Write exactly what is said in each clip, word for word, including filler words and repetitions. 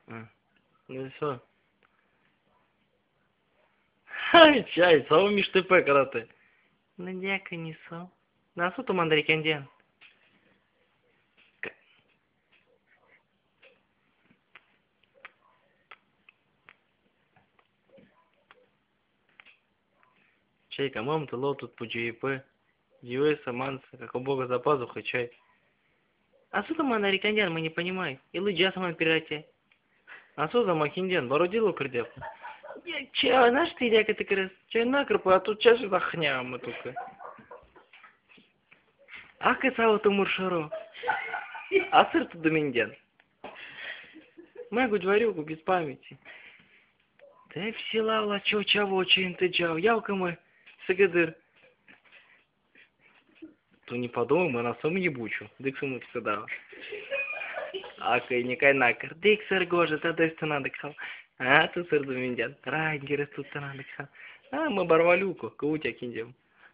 А, ну все. Hai, чай, sau miște pe carate. Nu deacă ni sau. Na su tu mandari candian. Чай, мам, ты ло тут по джи пи. Дивы саман, как у бога за пазухой, чай. А су tu mandari candian, мы не понимаем. Или джа саман пирате. А су за махиндиан, бородило крдеп. Чай, знаешь ты деяка ты крес? Чай накрпа, а тут чай захням только. А касава tu муршаро. А сыр тут доминдиан. Могу дворюгу без памяти. Да все лала, чё чего, чин ты джал, ялка мой, сагадыр. То не подумай, мы на самом ебучу, дык суму сказал. А кай не кай накар, дык сыр гожа, тогда есть надо кхал. А ты сыр доминдиан, райнгеры тут надо кхал. А мы барвалюку, каутя киндем.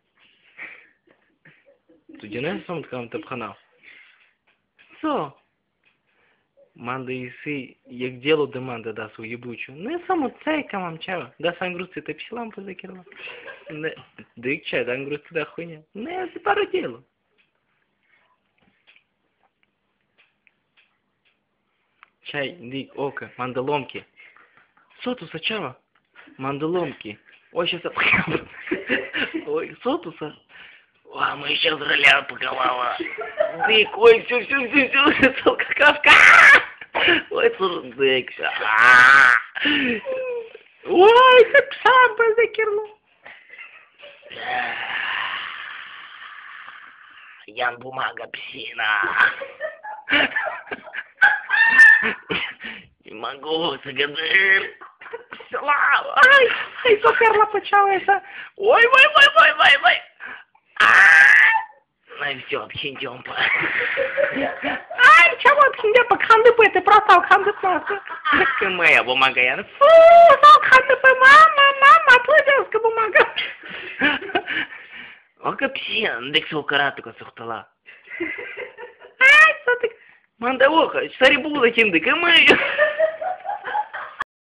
Тут не сам ткам тапханал. Со? Манда иси, як делу деманда да су ебучу. Не само цейка мам чава. Да сам грусти ты псилам позакирла. Не, дык чай, да грусти да хуйня. Не, ты пару делу. Чай, дик, ока, мандаломки. Сотуса чава? Мандаломки. Ой, сейчас... Ой, сотуса. А, мы сейчас роля поголова. Дык, ой, все, все, все, все, все, какашка. Ой, слушай, дык. Ой, как сам позакирло. Ян бумага псина. Не могу, сагадыр. Ай, ай, заперла почалася. Ой, ой, ой, ой, ой, ой. Ну все, обхиндем. Ай, чего обхиндем? Хандыпы, ты просто хандыпы. Так моя бумага, я. Фу, хандыпы, мама, мама, твоя детская бумага. Ока псин, дык сукаратука сухтала. Ай, что ты? Мандавоха, сарибуда хиндык, и мы.